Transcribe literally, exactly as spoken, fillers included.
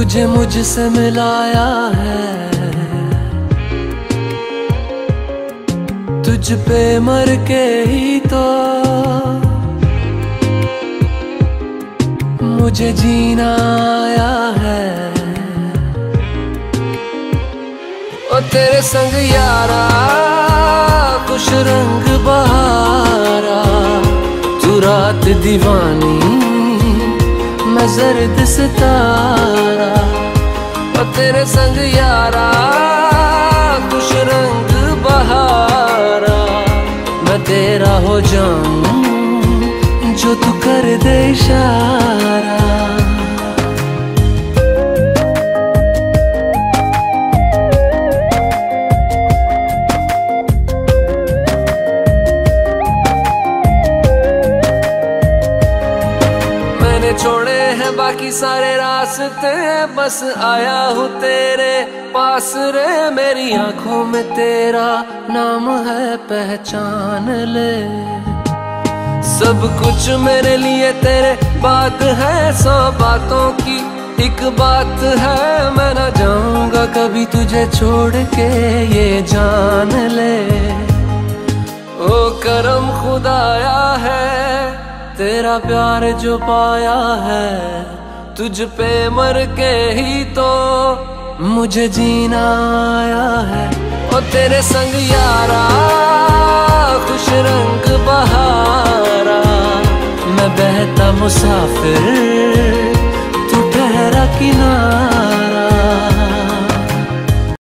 तुझे मुझसे मिलाया है, तुझ पे मर के ही तो मुझे जीना आया है। ओ तेरे संग यारा खुश रंग बहारा, तू रात दीवानी मैं जर्द सितारा। ओ तेरे संग यारा खुश रंग बहारा, मैं तेरा हो जाऊं जो तू कर दे इशारा। मैंने छोड़े हैं बाकी सारे रास्ते, बस आया हूँ तेरे पास रे। मेरी आंखों में तेरा नाम है, पहचान ले। सब कुछ मेरे लिए तेरे बात है, सौ बातों की एक बात है। मैं ना जाऊंगा कभी तुझे छोड़ के, ये जान ले। ओ करम खुदाया है तेरा प्यार जो पाया है, तुझ पे मर के ही तो मुझे जीना आया है। ओ तेरे संग यारा खुश रंग बहारा, मैं बहता मुसाफिर तू ठहरा किनारा।